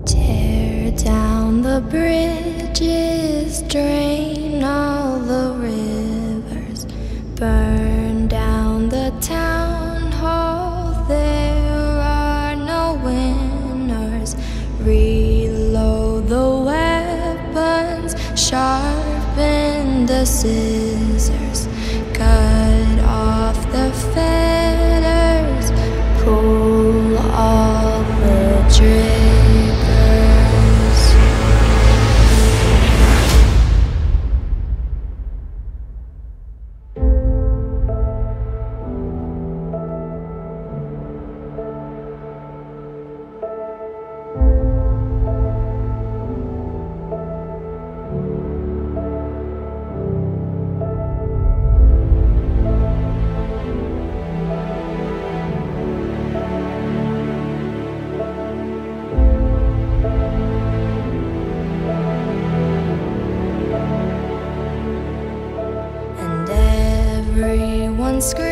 Tear down the bridges, drain all the rivers, burn down the town hall. There are no winners. Reload the weapons, sharpen the scissors, cut off the fetters, pull all the triggers. Everyone screams.